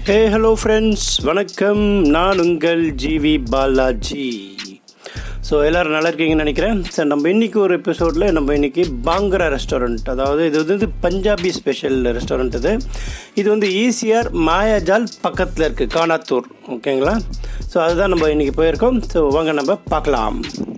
Hey hello friends, வணக்கம். நான் உங்கள் gvbalajeee. ஸோ எல்லோரும் நல்லா இருக்கீங்கன்னு நினைக்கிறேன். சார், நம்ம இன்றைக்கி ஒரு எபிசோடில் நம்ம இன்றைக்கி பாங்க்ரா ரெஸ்டாரண்ட், அதாவது இது வந்து பஞ்சாபி ஸ்பெஷல் ரெஸ்டாரண்ட். இது வந்து ECR மாயாஜால் பக்கத்தில் இருக்குது, கானாத்தூர். ஓகேங்களா? ஸோ அதுதான் நம்ம இன்றைக்கி போயிருக்கோம். ஸோ வாங்க நம்ம பார்க்கலாம்.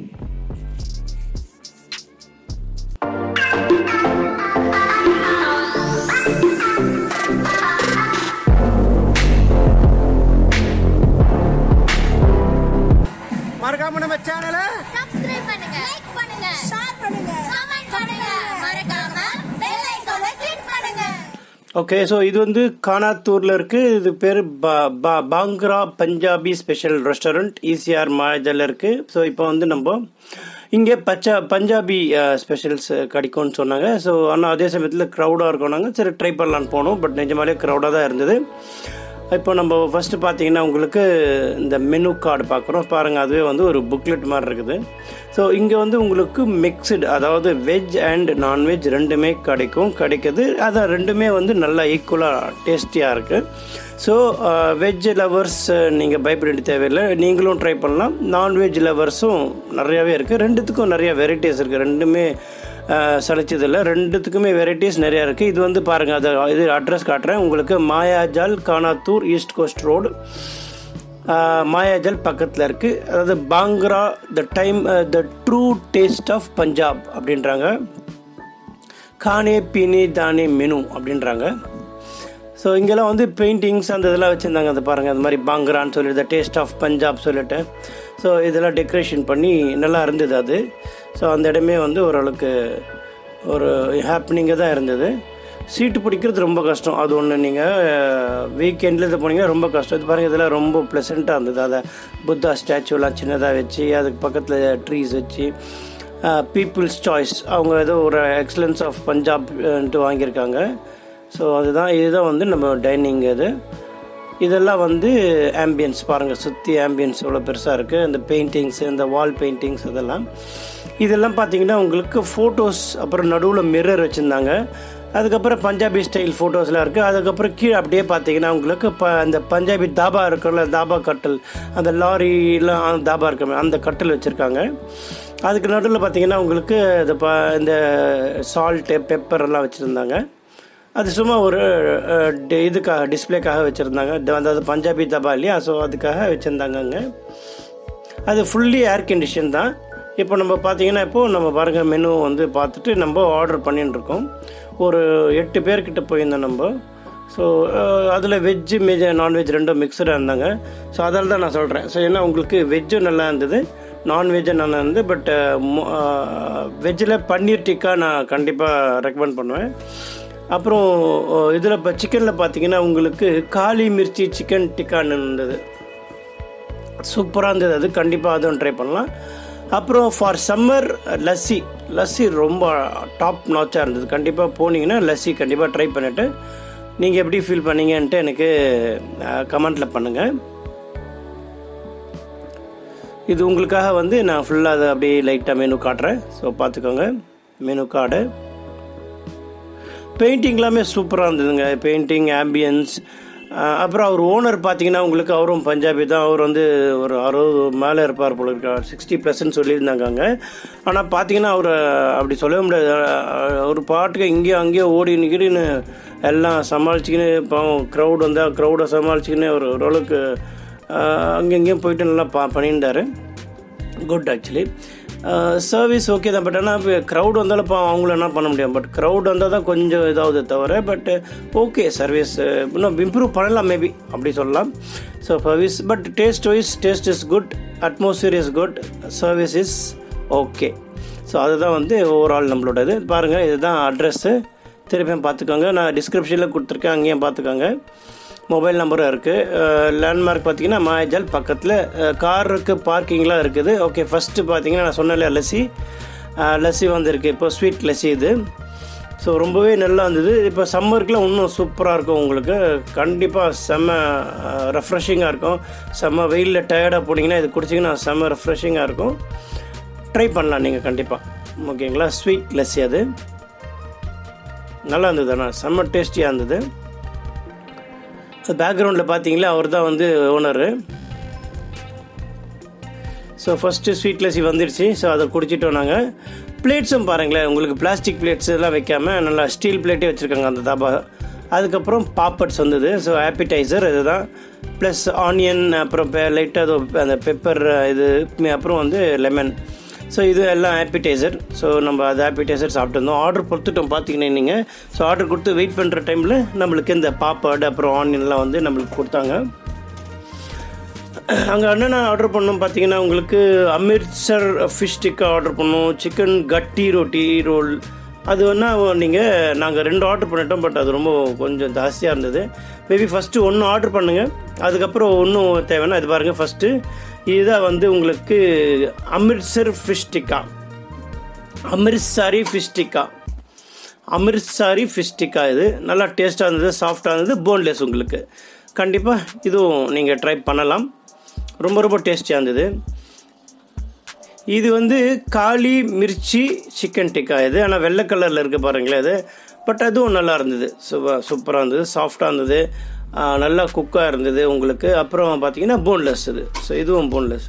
மறக்காம நம்ம சேனலை சப்ஸ்கிரைப் பண்ணுங்க, லைக் பண்ணுங்க, ஷேர் பண்ணுங்க, கமெண்ட் பண்ணுங்க, மறக்காம பெல் ஐகானை கிளிக் பண்ணுங்க. ஓகே, ஸோ இது வந்து கானாத்தூரில் இருக்குது. இது பேர் Bhangra Punjabi special restaurant, ECR மாயாஜாலில் இருக்குது. ஸோ இப்போ வந்து நம்ம இங்கே பஞ்சாபி ஸ்பெஷல்ஸ் கிடைக்கும்னு சொன்னாங்க. ஸோ ஆனால் அதே சமயத்தில் க்ரௌடாக இருக்கோனாங்க. சரி, ட்ரை பண்ணலான்னு போனோம். பட் நிஜமாலே க்ரௌடாக தான் இருந்தது. இப்போ நம்ம ஃபஸ்ட்டு பார்த்தீங்கன்னா உங்களுக்கு இந்த மெனு கார்டு பார்க்குறோம் பாருங்கள். அதுவே வந்து ஒரு புக்லெட் மாதிரி இருக்குது. ஸோ இங்கே வந்து உங்களுக்கு மிக்ஸ்டு, அதாவது வெஜ் அண்ட் நான்வெஜ் ரெண்டுமே கிடைக்குது. அதான் ரெண்டுமே வந்து நல்லா ஈக்குவலாக டேஸ்டியாக இருக்குது. ஸோ வெஜ் லவர்ஸ் நீங்கள் பயப்பட வேண்டிய தேவையில்லை, நீங்களும் ட்ரை பண்ணலாம். நான்வெஜ் லவர்ஸும் நிறையாவே இருக்குது. ரெண்டுத்துக்கும் நிறைய வெரைட்டிஸ் இருக்குது. ரெண்டுமே சளைச்சதில்லை, ரெண்டுத்துக்குமே வெரைட்டிஸ் நிறையா இருக்குது. இது வந்து பாருங்கள், அதை இது அட்ரஸ் காட்டுறேன் உங்களுக்கு. Mayajaal Kanathur east coast road, Mayajaal பக்கத்தில் இருக்குது. அதாவது Bhangra the true taste of Punjab அப்படின்றாங்க. கானே பீனே தானே மெனு அப்படின்றாங்க. ஸோ இங்கெல்லாம் வந்து பெயிண்டிங்ஸ் அந்த இதெல்லாம் வச்சுருந்தாங்க. அதை பாருங்கள், அந்த மாதிரி பாங்க்ரான்னு சொல்லிட்டு டேஸ்ட் ஆஃப் பஞ்சாப் சொல்லிட்டு. ஸோ இதெல்லாம் டெக்கரேஷன் பண்ணி நல்லா இருந்தது அது. ஸோ அந்த இடமே வந்து ஓரளவுக்கு ஒரு ஹாப்பனிங்காக தான் இருந்தது. சீட்டு பிடிக்கிறது ரொம்ப கஷ்டம், அது ஒன்று. நீங்கள் வீக்கெண்டில் இது போனீங்கன்னா ரொம்ப கஷ்டம். இது பாருங்கள், இதெல்லாம் ரொம்ப ப்ளசண்ட்டாக இருந்தது. அதை புத்தா ஸ்டாச்சுலாம் சின்னதாக வச்சு, அதுக்கு பக்கத்தில் ட்ரீஸ் வச்சு, பீப்புள்ஸ் சாய்ஸ், அவங்க ஏதோ ஒரு எக்ஸலன்ஸ் ஆஃப் பஞ்சாப்ன்ட்டு வாங்கியிருக்காங்க. ஸோ இதுதான் வந்து நம்ம டைனிங். இதெல்லாம் வந்து ஆம்பியன்ஸ் பாருங்கள், சுற்றி ஆம்பியன்ஸ் எவ்வளோ பெருசாக இருக்குது. இந்த பெயிண்டிங்ஸ், இந்த வால் பெயிண்டிங்ஸ் இதெல்லாம் பார்த்தீங்கன்னா உங்களுக்கு ஃபோட்டோஸ், அப்புறம் நடுவில் மிரர் வச்சுருந்தாங்க. அதுக்கப்புறம் பஞ்சாபி ஸ்டைல் ஃபோட்டோஸ்லாம் இருக்குது. அதுக்கப்புறம் கீழே அப்படியே பார்த்தீங்கன்னா உங்களுக்கு அந்த பஞ்சாபி தாபா இருக்குல்ல, தாபா கட்டல், அந்த லாரிலாம் தாபா இருக்க அந்த கட்டல் வச்சுருக்காங்க. அதுக்கு நடுவில் பார்த்தீங்கன்னா உங்களுக்கு இந்த சால்ட்டு பெப்பர் எல்லாம் வச்சுருந்தாங்க. அது சும்மா ஒரு இதுக்காக டிஸ்பிளேக்காக வச்சுருந்தாங்க. அதாவது பஞ்சாபி தபா இல்லையா, ஸோ அதுக்காக வச்சுருந்தாங்க அங்கே. அது ஃபுல்லி ஏர் கண்டிஷன் தான். இப்போ நம்ம பார்த்தீங்கன்னா, இப்போது நம்ம பாருங்கள், மெனு வந்து பார்த்துட்டு நம்ம ஆர்டர் பண்ணின்னு இருக்கோம். ஒரு 8 பேர்கிட்ட போயிருந்தோம் நம்ம. ஸோ அதில் வெஜ்ஜு நான்வெஜ் ரெண்டும் மிக்சடாக இருந்தாங்க. ஸோ அதில் தான் நான் சொல்கிறேன். ஸோ ஏன்னா உங்களுக்கு வெஜ்ஜும் நல்லா இருந்தது, நான்வெஜ்ஜும் நல்லா இருந்தது. பட் வெஜ்ஜில் பன்னீர் டிக்கா நான் கண்டிப்பாக ரெக்கமெண்ட் பண்ணுவேன். அப்புறம் இதில் இப்போ சிக்கனில் பார்த்தீங்கன்னா உங்களுக்கு காளி மிர்ச்சி சிக்கன் டிக்கான்னு இருந்தது, சூப்பராக இருந்தது. அது கண்டிப்பாக அதுவும் ட்ரை பண்ணலாம். அப்புறம் ஃபார் சம்மர் லஸ்ஸி ரொம்ப டாப் நாச்சாக இருந்தது. கண்டிப்பாக போனீங்கன்னா லஸ்ஸி கண்டிப்பாக ட்ரை பண்ணிவிட்டு நீங்கள் எப்படி ஃபீல் பண்ணீங்கன்ட்டு எனக்கு கமெண்ட்டில் பண்ணுங்கள். இது உங்களுக்காக வந்து நான் ஃபுல்லாக அதை அப்படியே லைட்டாக மெனு காட்டுறேன். ஸோ பார்த்துக்கோங்க மெனு கார்டு. பெயிண்டிங் எல்லாமே சூப்பராக இருந்ததுங்க. Painting, ambience. அப்புறம் அவர் ஓனர் பார்த்தீங்கன்னா உங்களுக்கு அவரும் பஞ்சாபி தான். அவர் வந்து ஒரு 60 மேலே இருப்பார் போல இருக்கா, 60+ சொல்லியிருந்தாங்க அங்கே. ஆனால் பார்த்தீங்கன்னா அவர் அப்படி சொல்லவே முடியாது. ஒரு பாட்டுக்கு இங்கேயும் அங்கேயும் ஓடி நிற்கின்னு எல்லாம் சமாளிச்சிக்கின்னு, பாவம் க்ரௌட் வந்தால் க்ரௌடை சமாளிச்சிக்கின்னு அவர் ஓரளவுக்கு அங்கேயும் போயிட்டு நல்லா பண்ணியிருந்தார். Good actually. சர்வீஸ் ஓகே தான். பட் ஆனால் இப்போ க்ரௌட் வந்தாலும் அவங்கள என்ன பண்ண முடியும். பட் க்ரௌட் வந்தால் தான் கொஞ்சம் இதாவது தவிர, பட் ஓகே, சர்வீஸ் இன்னும் இம்ப்ரூவ் பண்ணலாம் மேபி, அப்படி சொல்லலாம். So service, but taste is good, atmosphere is good, service is okay. So அதுதான் வந்து ஓவரால் நம்மளோட இது. பாருங்கள், இதுதான் அட்ரெஸ்ஸு. திருப்பியும் பார்த்துக்கோங்க, நான் டிஸ்கிரிப்ஷனில் கொடுத்துருக்கேன், அங்கேயும் பார்த்துக்கோங்க. மொபைல் நம்பரும் இருக்குது. லேண்ட்மார்க் பார்த்தீங்கன்னா மாயாஜால் பக்கத்தில் காருக்கு பார்க்கிங்லாம் இருக்குது. ஓகே, ஃபஸ்ட்டு பார்த்தீங்கன்னா நான் சொன்னேன் லஸ்ஸி வந்துருக்கு. இப்போ ஸ்வீட் லஸ்ஸி இது. ஸோ ரொம்பவே நல்லா இருந்தது. இப்போ சம்மருக்குலாம் இன்னும் சூப்பராக இருக்கும் உங்களுக்கு. கண்டிப்பாக செம்ம ரெஃப்ரெஷிங்காக இருக்கும். செம்ம வெயிலில் டயர்டாக போனீங்கன்னா இது குடிச்சிங்கன்னா செம்ம ரெஃப்ரெஷிங்காக இருக்கும். ட்ரை பண்ணலாம் நீங்கள் கண்டிப்பாக. ஓகேங்களா? ஸ்வீட் லஸ்ஸி அது நல்லா இருந்தது. ஆனால் செம்ம டேஸ்டியாக இருந்தது. பேக்ரவுண்டில் பார்த்தீங்களா அவர் தான் வந்து owner. So first sweet lassi வந்துடுச்சு. ஸோ அதை குடிச்சிட்டோம் நாங்கள். பிளேட்ஸும் பாருங்களேன், உங்களுக்கு பிளாஸ்டிக் பிளேட்ஸ் எல்லாம் வைக்காமல் நல்லா ஸ்டீல் பிளேட்டே வச்சுருக்காங்க அந்த தாபா. அதுக்கப்புறம் பாப்பட்ஸ் வந்தது. ஸோ ஆப்பிடைசர் இதுதான், ப்ளஸ் ஆனியன், அப்புறம் லைட்டாக அந்த பெப்பர் இது, அப்புறம் வந்து லெமன். ஸோ இது எல்லாம் ஆப்பிடைசர். ஸோ நம்ம அது ஆப்பிடைசர் சாப்பிட்டுருந்தோம். ஆர்டர் கொடுத்துட்டோம் பார்த்தீங்கன்னா நீங்கள். ஸோ ஆர்டர் கொடுத்து வெயிட் பண்ணுற டைமில் நம்மளுக்கு இந்த பாப்பாடு அப்புறம் ஆனியன்லாம் வந்து நம்மளுக்கு கொடுத்தாங்க. அங்கே என்னென்ன ஆர்டர் பண்ணோம் பார்த்தீங்கன்னா, உங்களுக்கு அமிர்த்சர் ஃபிஷ் டிக்கா ஆர்டர் பண்ணோம், சிக்கன் கட்டி ரொட்டி ரோல். அது நாங்கள் 2 ஆர்டர் பண்ணிட்டோம். பட் அது ரொம்ப கொஞ்சம் ஜாஸ்தியாக இருந்தது. மேபி ஃபஸ்ட்டு 1 ஆர்டர் பண்ணுங்கள், அதுக்கப்புறம் ஒன்றும் தேவைன்னா இது பாருங்கள். ஃபஸ்ட்டு இதுதான் வந்து உங்களுக்கு அமிர்த்சர் ஃபிஷ் டிக்கா, அமிர்த்சாரி ஃபிஷ் டிக்கா. இது நல்லா டேஸ்ட்டாக இருந்தது, சாஃப்டாக இருந்தது, போன்லெஸ். உங்களுக்கு கண்டிப்பாக இதுவும் நீங்கள் ட்ரை பண்ணலாம். ரொம்ப ரொம்ப டேஸ்டியாக இருந்தது. இது வந்து காளி மிர்ச்சி சிக்கன் டிக்கா இது. ஆனால் வெள்ளை கலரில் இருக்குது பாருங்களேன் இது. பட் அதுவும் நல்லா இருந்தது, சூப்பராக இருந்தது, சாஃப்டாக இருந்தது, நல்லா குக்காக இருந்தது உங்களுக்கு. அப்புறம் பார்த்தீங்கன்னா போன்லெஸ் இது. ஸோ இதுவும் போன்லெஸ்.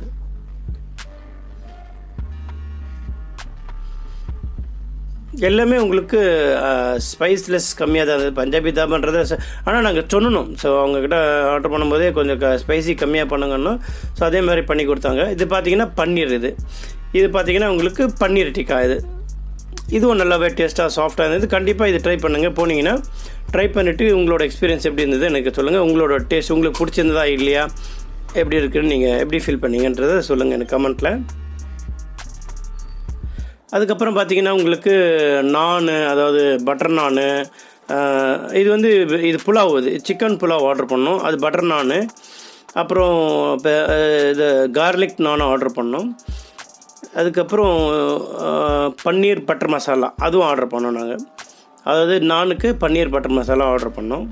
எல்லாமே உங்களுக்கு ஸ்பைஸ்லெஸ் கம்மியாக தான் இருந்தது. பஞ்சாபி தாபான்றது ஆனால் நாங்கள் சொன்னோம். ஸோ அவங்கக்கிட்ட ஆர்டர் பண்ணும்போதே கொஞ்சம் ஸ்பைசி கம்மியாக பண்ணுங்கன்னு. ஸோ அதே மாதிரி பண்ணி கொடுத்தாங்க. இது பார்த்தீங்கன்னா பன்னீர். இது பார்த்தீங்கன்னா உங்களுக்கு பன்னீர் டிக்கா. இதுவும் நல்லாவே டேஸ்ட்டாக சாஃப்டாக இருந்தது. கண்டிப்பாக இது ட்ரை பண்ணுங்கள். போனீங்கன்னா ட்ரை பண்ணிவிட்டு உங்களோட எக்ஸ்பீரியன்ஸ் எப்படி இருந்தது எனக்கு சொல்லுங்கள். உங்களோட டேஸ்ட் உங்களுக்கு பிடிச்சிருந்ததா இல்லையா, எப்படி இருக்குன்னு நீங்கள் எப்படி ஃபீல் பண்ணீங்கன்றதை சொல்லுங்கள் எனக்கு கமெண்ட்டில். அதுக்கப்புறம் பார்த்தீங்கன்னா உங்களுக்கு நானு, அதாவது பட்டர் நானு, இது புலாவ், சிக்கன் புலாவ் ஆர்டர் பண்ணோம். அது பட்டர் நானு. அப்புறம் இது கார்லிக் நானும் ஆர்டர் பண்ணோம். அதுக்கப்புறம் பன்னீர் பட்டர் மசாலா அதுவும் ஆர்டர் பண்ணோம் நாங்கள். அதாவது நானுக்கு பன்னீர் பட்டர் மசாலா ஆர்டர் பண்ணோம்.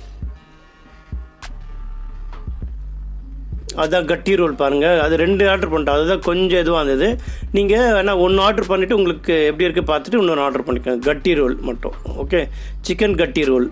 அதுதான் கட்டி ரோல் பாருங்கள். அது 2 ஆர்டர் பண்ணிட்டோம். அதுதான் கொஞ்சம் இதுவாக இருந்தது. நீங்கள் வேணால் 1 ஆர்டர் பண்ணிவிட்டு உங்களுக்கு எப்படி இருக்குது பார்த்துட்டு இன்னொரு ஆர்டர் பண்ணிக்கோங்க. கட்டி ரோல் மட்டும். Okay, chicken kathi roll,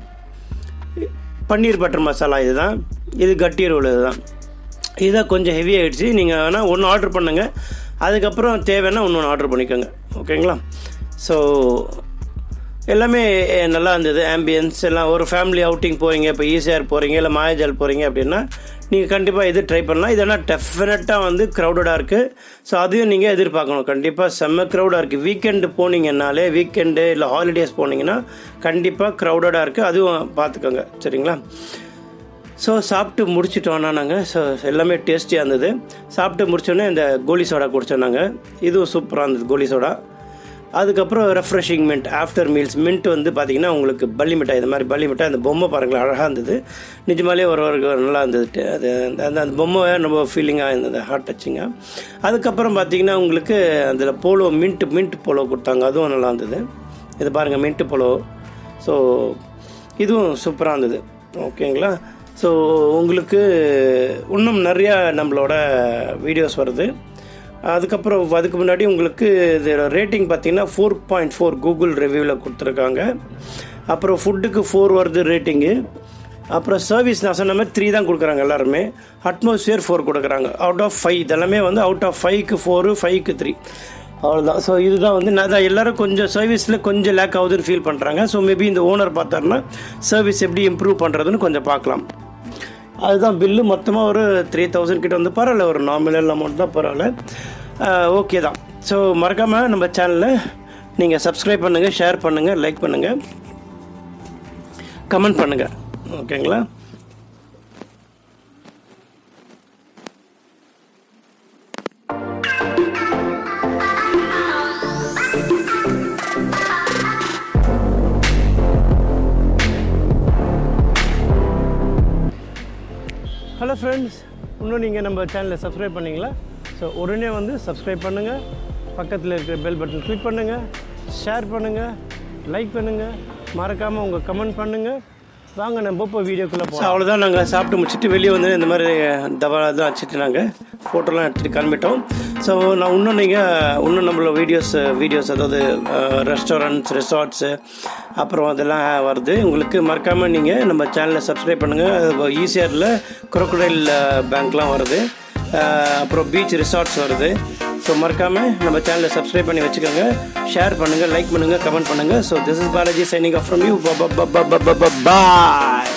paneer butter masala இதுதான். இது கட்டி ரோல் இதுதான் கொஞ்சம் ஹெவி ஆகிடுச்சு. நீங்கள் வேணால் 1 ஆர்டர் பண்ணுங்கள், அதுக்கப்புறம் தேவைன்னா இன்னொன்று ஆர்டர் பண்ணிக்கோங்க. ஓகேங்களா? ஸோ எல்லாமே நல்லா இருந்தது. ஆம்பியன்ஸ் எல்லாம் ஒரு ஃபேமிலி அவுட்டிங் போகிறீங்க, இப்போ ECR போகிறீங்க, இல்லை மாயாஜால் போகிறீங்க அப்படின்னா நீங்கள் கண்டிப்பாக இது ட்ரை பண்ணலாம். இதெல்லாம் டெஃபினட்டாக வந்து க்ரௌடடாக இருக்குது. ஸோ அதையும் நீங்கள் எதிர்பார்க்கணும். கண்டிப்பாக செம்ம க்ரௌடாக இருக்குது. வீக்கெண்டு போனீங்கன்னாலே, வீக்கெண்டு இல்லை ஹாலிடேஸ் போனீங்கன்னா கண்டிப்பாக க்ரௌடடாக இருக்குது. அதுவும் பார்த்துக்கோங்க, சரிங்களா? ஸோ சாப்பிட்டு முடிச்சிட்டோன்னா நாங்கள். ஸோ எல்லாமே டேஸ்டியாக இருந்தது. சாப்பிட்டு முடிச்சோடனே இந்த கோலி சோடா குடித்தோம் நாங்கள். இதுவும் சூப்பராக இருந்தது கோலி சோடா. அதுக்கப்புறம் refreshing mint, after meals mint வந்து பார்த்திங்கன்னா உங்களுக்கு பள்ளி மிட்டாய், இது மாதிரி பள்ளி மிட்டாய். அந்த பொம்மை பாருங்களேன், அழகாக இருந்தது. நிஜமாலே ஒரு நல்லா இருந்தது. அது அந்த பொம்மை ரொம்ப ஃபீலிங்காக இருந்தது, ஹார்ட் டச்சிங்காக. அதுக்கப்புறம் பார்த்திங்கன்னா உங்களுக்கு அதில் போலோ மின்ட் போலோ கொடுத்தாங்க. அதுவும் நல்லா இருந்தது. இது பாருங்கள், மின்ட் போலோ. ஸோ இதுவும் சூப்பராக இருந்தது. ஓகேங்களா? ஸோ உங்களுக்கு இன்னும் நிறையா நம்மளோட வீடியோஸ் வருது. அதுக்கு முன்னாடி உங்களுக்கு இது ரேட்டிங் பார்த்தீங்கன்னா 4.4 கூகுள் ரிவ்யூவில் கொடுத்துருக்காங்க. அப்புறம் ஃபுட்டுக்கு 4 வருது ரேட்டிங்கு. அப்புறம் சர்வீஸ் நான் சொன்ன மாதிரி 3 தான் கொடுக்குறாங்க எல்லாருமே. அட்மாஸ்பியர் 4 கொடுக்குறாங்க அவுட் ஆஃப் 5. இதெல்லாமே வந்து அவுட் ஆஃப் 5க்கு 4, 5க்கு 3, அவ்வளோதான். ஸோ இதுதான் வந்து நான் எல்லோரும் கொஞ்சம் சர்வீஸில் கொஞ்சம் லேக் ஆகுதுன்னு ஃபீல் பண்ணுறாங்க. ஸோ மேபி இந்த ஓனர் பார்த்தாருன்னா சர்வீஸ் எப்படி இம்ப்ரூவ் பண்ணுறதுன்னு கொஞ்சம் பார்க்கலாம். அதுதான் பில்லு மொத்தமாக ஒரு 3000 கிட்ட வந்து பரவாயில்ல, ஒரு நாமினல் அமௌண்ட் தான், பரவாயில்ல, ஓகே தான். ஸோ மறக்காமல் நம்ம சேனலில் நீங்கள் சப்ஸ்கிரைப் பண்ணுங்கள், ஷேர் பண்ணுங்கள், லைக் பண்ணுங்கள், கமெண்ட் பண்ணுங்கள். ஓகேங்களா? ஹலோ ஃப்ரெண்ட்ஸ், இன்னும் நீங்கள் நம்ம சேனலை சப்ஸ்கிரைப் பண்ணிங்களா? ஸோ உடனே வந்து சப்ஸ்கிரைப் பண்ணுங்கள், பக்கத்தில் இருக்கிற பெல் பட்டன் கிளிக் பண்ணுங்கள், ஷேர் பண்ணுங்கள், லைக் பண்ணுங்கள், மறக்காமல் உங்கள் கமெண்ட் பண்ணுங்கள். வாங்க நம்ம இப்போ வீடியோக்குள்ளே போகிறோம். அவ்வளோதான், நாங்கள் சாப்பிட்டு முடிச்சுட்டு வெளியே வந்து இந்த மாதிரி தவா தான் வச்சுட்டு நாங்கள் ஃபோட்டோலாம் எடுத்துகிட்டு கிளம்பிட்டோம். ஸோ நான் இன்னும் நம்மளோட வீடியோஸ் அதாவது ரெஸ்டாரண்ட்ஸ், ரிசார்ட்ஸு அப்புறம் அதெல்லாம் வருது. உங்களுக்கு மறக்காமல் நீங்கள் நம்ம சேனலை சப்ஸ்கிரைப் பண்ணுங்கள். ஈசிஆரில் crocodile பேங்க்லாம் வருது, அப்புறம் பீச் ரிசார்ட்ஸ் வருது. ஸோ மறக்காமல் நம்ம சேனலை சப்ஸ்கிரைப் பண்ணி வச்சுக்கோங்க. ஷேர் பண்ணுங்கள், லைக் பண்ணுங்கள், கமெண்ட் பண்ணுங்கள். So this is Balaji signing off from you. Bye.